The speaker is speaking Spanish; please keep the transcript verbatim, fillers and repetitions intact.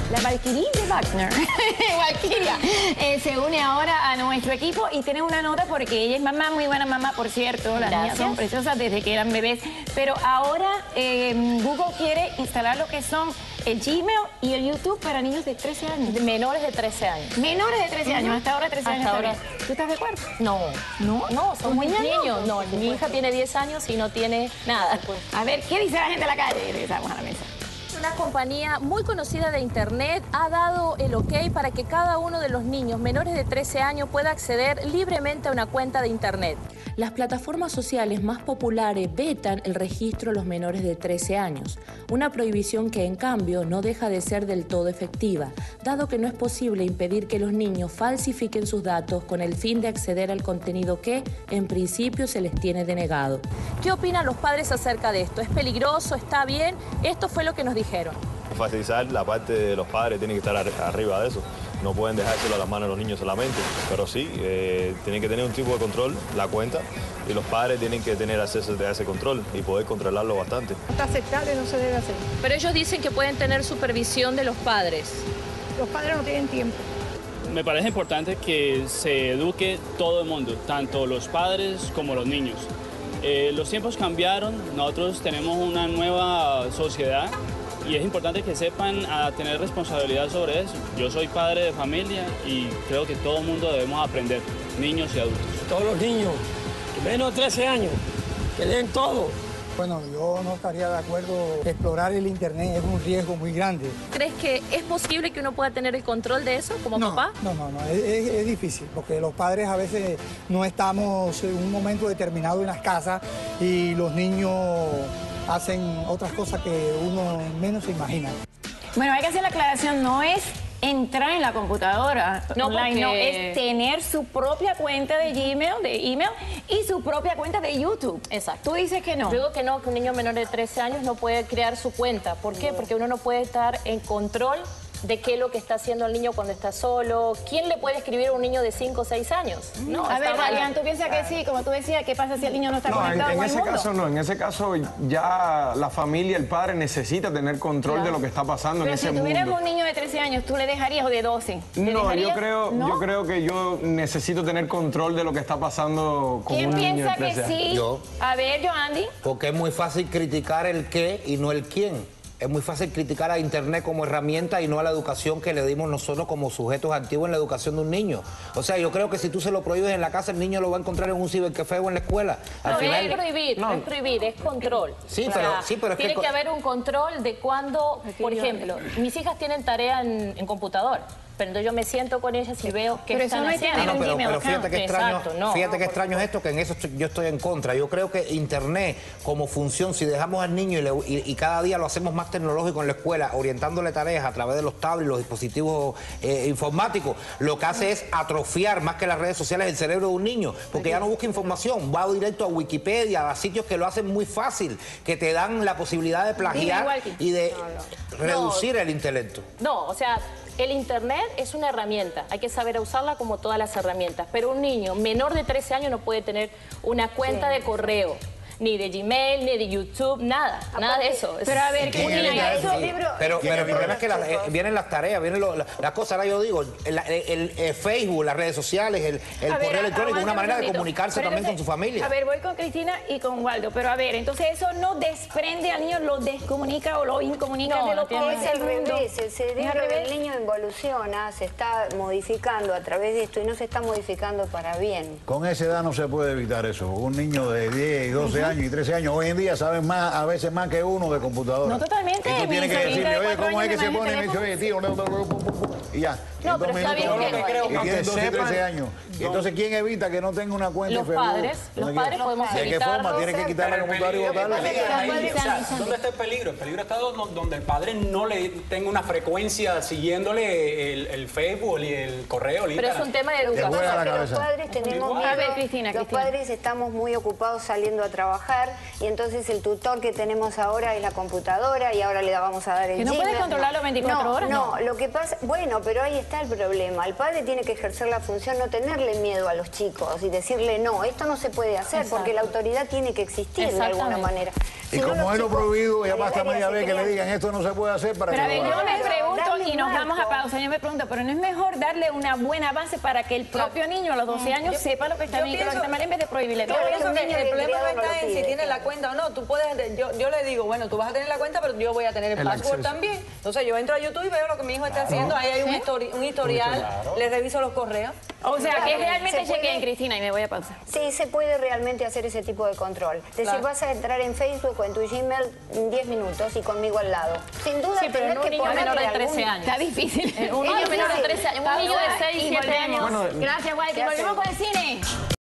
La Valkyrie de Wagner, Valkyria, eh, se une ahora a nuestro equipo y tiene una nota porque ella es mamá, muy buena mamá, por cierto. Las Gracias. niñas son preciosas desde que eran bebés. Pero ahora eh, Google quiere instalar lo que son el Gmail y el YouTube para niños de trece años. De menores de trece años. Menores de trece años, hasta ahora trece años. Hasta ahora. Bien. ¿Tú estás de acuerdo? No. ¿No? No, son muy niñas niños. No, mi hija tiene diez años y no tiene nada. A ver, ¿qué dice la gente de la calle? Regresamos a la mesa. Una compañía muy conocida de internet ha dado el ok para que cada uno de los niños menores de trece años pueda acceder libremente a una cuenta de internet. Las plataformas sociales más populares vetan el registro de los menores de trece años, una prohibición que en cambio no deja de ser del todo efectiva, dado que no es posible impedir que los niños falsifiquen sus datos con el fin de acceder al contenido que, en principio, se les tiene denegado. ¿Qué opinan los padres acerca de esto? ¿Es peligroso? ¿Está bien? Esto fue lo que nos dijeron. Facilitar la parte de los padres, tienen que estar ar arriba de eso. No pueden dejárselo a las manos de los niños solamente, pero sí, eh, tienen que tener un tipo de control, la cuenta, y los padres tienen que tener acceso a ese control y poder controlarlo bastante. No está aceptable, no se debe hacer. Pero ellos dicen que pueden tener supervisión de los padres. Los padres no tienen tiempo. Me parece importante que se eduque todo el mundo, tanto los padres como los niños. Eh, los tiempos cambiaron, nosotros tenemos una nueva sociedad y es importante que sepan a tener responsabilidad sobre eso. Yo soy padre de familia y creo que todo el mundo debemos aprender, niños y adultos. Todos los niños, menos de trece años, que leen todo. Bueno, yo no estaría de acuerdo. Explorar el internet es un riesgo muy grande. ¿Crees que es posible que uno pueda tener el control de eso como no, papá? No, no, no, es, es, es difícil, porque los padres a veces no estamos en un momento determinado en las casas y los niños hacen otras cosas que uno menos se imagina. Bueno, hay que hacer la aclaración, no es entrar en la computadora no, online, porque... no, es tener su propia cuenta de Gmail, de email y su propia cuenta de YouTube. Exacto. Tú dices que no. Yo digo que no, que un niño menor de trece años no puede crear su cuenta. ¿Por qué? Porque uno no puede estar en control de qué es lo que está haciendo el niño cuando está solo. ¿Quién le puede escribir a un niño de cinco o seis años? No, a ver, mal. Adrián, ¿tú piensas que sí? Como tú decías, ¿qué pasa si el niño no está no, conectado en, en con ese el mundo? caso no, en ese caso ya la familia, el padre necesita tener control Claro. de lo que está pasando Pero en si ese tuvieras mundo. un niño de trece años, ¿tú le dejarías o de doce? ¿Le No, dejarías? yo creo, ¿No? yo creo que yo necesito tener control de lo que está pasando con ¿Quién un niño piensa de que trece años. sí? Yo. A ver, Joandy. Porque es muy fácil criticar el qué y no el quién. Es muy fácil criticar a Internet como herramienta y no a la educación que le dimos nosotros como sujetos activos en la educación de un niño. O sea, yo creo que si tú se lo prohíbes en la casa, el niño lo va a encontrar en un cibercafé o en la escuela. Al No, final... no es prohibir, no. no es prohibir, es control. Sí, o pero, sea, sí, pero es tiene que... que haber un control de cuando, por ejemplo, mis hijas tienen tarea en, en computador. Pero entonces yo me siento con ellas y veo qué Pero están eso no es haciendo. No, no, pero, Gmail pero account. fíjate que extraño, Exacto, no, fíjate no, que extraño es esto, que en eso estoy- yo estoy en contra. Yo creo que Internet como función, si dejamos al niño y, le- y- y cada día lo hacemos más tecnológico en la escuela, orientándole tareas a través de los tablets, los dispositivos eh, informáticos, lo que hace es atrofiar más que las redes sociales el cerebro de un niño, porque ya no busca información, va directo a Wikipedia, a sitios que lo hacen muy fácil, que te dan la posibilidad de plagiar Walkie. y de No, no. reducir el intelecto. No, o sea, el Internet es una herramienta, hay que saber usarla como todas las herramientas, pero un niño menor de trece años no puede tener una cuenta Sí. de correo, ni de Gmail, ni de YouTube, nada, nada de eso. Pero a ver, ¿Quién Cristina, evita eso... eso? Pero, pero el problema es que la- eh, vienen las tareas, vienen lo- la- las cosas. Ahora yo digo, el, el- el Facebook, las redes sociales, el, el A ver, correo electrónico, aguántame una manera un de segundito. comunicarse Pero también con entonces, su familia. A ver, voy con Cristina y con Waldo, pero a ver, entonces eso no desprende al niño, lo descomunica o lo incomunica No, de lo no que tiene- es Es al el mundo. revés, el ¿Es al cerebro revés? del niño evoluciona, se está modificando a través de esto y no se está modificando para bien. Con esa edad no se puede evitar eso. Un niño de diez, y doce años y trece años, hoy en día saben más, a veces más que uno de computadora. No, totalmente. Y tú Mi tienes que sobrinita decirle, de oye, cuatro ¿cómo es años que se me pone? Y maneja me el dice, oye, tío, no, no, no, no, no", y ya. No, En dos pero está minutos, bien no, que- no, creo y que tienen doce y sepan- trece años. Y entonces, ¿quién evita que no tenga una cuenta Los en Facebook? padres, los ¿De qué- padres podemos ¿De qué forma? evitarlo. Tienes que quitar la computadora y botarla. Ahí, o sea, ¿dónde está el peligro? El peligro está do- donde el padre no le tenga una frecuencia siguiéndole el, el Facebook y el correo, el Pero es Instagram. un tema de Lo que educación. pasa la es que los cabeza. padres tenemos miedo, A ver, Cristina, los Cristina. padres estamos muy ocupados saliendo a trabajar y entonces el tutor que tenemos ahora es la computadora y ahora le vamos a dar el ¿Que no Gmail. puedes controlarlo veinticuatro No, horas? No, lo que pasa, bueno, pero ahí está el problema. El padre tiene que ejercer la función, no tenerle miedo a los chicos y decirle, no, esto no se puede hacer. Exacto. Porque la autoridad tiene que existir de alguna Exactamente. manera. Y Si no, como los es lo chicos prohibido, ya en el basta área media se vez que le crean- digan esto no se puede hacer para Pero a que ver, lo yo hagan. me pregunto, y nos vamos a pausa. Yo me pregunto, pero ¿no es mejor darle una buena base para que el propio niño a los doce años Yo- sepa lo que está yo bien y lo que pienso- está mal en vez de prohibirle Yo todo? pienso que el problema no criado no está lo en si pide, tiene la claro. cuenta o no. Tú puedes, yo, yo le digo, bueno, tú vas a tener la cuenta, pero yo voy a tener el, El password acceso. también. Entonces yo entro a YouTube y veo lo que mi hijo está haciendo. Ahí hay un, ¿Sí? histori- un historial, le reviso los correos. O sea, que Claro, realmente se puede- chequeen, Cristina, y me voy a pausar. Sí, se puede realmente hacer ese tipo de control. Es decir, Claro. vas a entrar en Facebook o en tu Gmail en diez minutos y conmigo al lado. Sin duda, Sí, pero tener en un que niño ponerle menor de algún- trece años. Está difícil. Un niño menor de trece años, un niño de seis, Y siete volvemos. años. Bueno, Gracias, Guay, que ¿qué volvemos hacemos? con el cine.